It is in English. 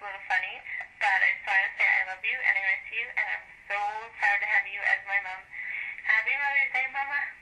a little funny, but I just wanted to say I love you and I miss you, and I'm so proud to have you as my mom. Happy Mother's Day, Mama.